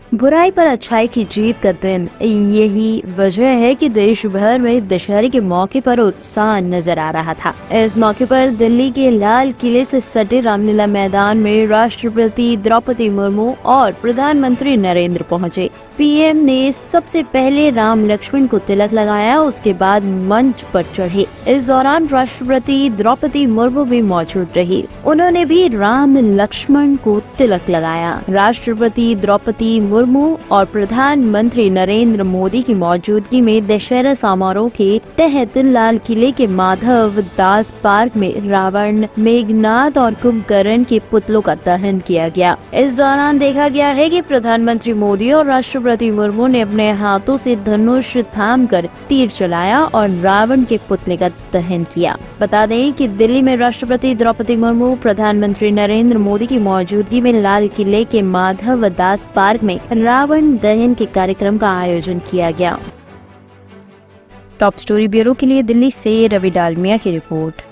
बुराई पर अच्छाई की जीत का दिन। यही वजह है कि देश भर में दशहरे के मौके पर उत्साह नजर आ रहा था। इस मौके पर दिल्ली के लाल किले से सटे रामलीला मैदान में राष्ट्रपति द्रौपदी मुर्मू और प्रधानमंत्री नरेंद्र पहुंचे। पीएम ने सबसे पहले राम लक्ष्मण को तिलक लगाया, उसके बाद मंच पर चढ़े। इस दौरान राष्ट्रपति द्रौपदी मुर्मू भी मौजूद रही। उन्होंने भी राम लक्ष्मण को तिलक लगाया। राष्ट्रपति द्रौपदी मुर्मू और प्रधानमंत्री नरेंद्र मोदी की मौजूदगी में दशहरा समारोह के तहत लाल किले के माधव दास पार्क में रावण, मेघनाथ और कुंभकर्ण के पुतलों का दहन किया गया। इस दौरान देखा गया है कि प्रधानमंत्री मोदी और राष्ट्रपति मुर्मू ने अपने हाथों से धनुष थामकर तीर चलाया और रावण के पुतले का दहन किया। बता दें कि दिल्ली में राष्ट्रपति द्रौपदी मुर्मू, प्रधानमंत्री नरेंद्र मोदी की मौजूदगी में लाल किले के माधव दास पार्क में रावण दहन के कार्यक्रम का आयोजन किया गया। टॉप स्टोरी ब्यूरो के लिए दिल्ली से रवि डालमिया की रिपोर्ट।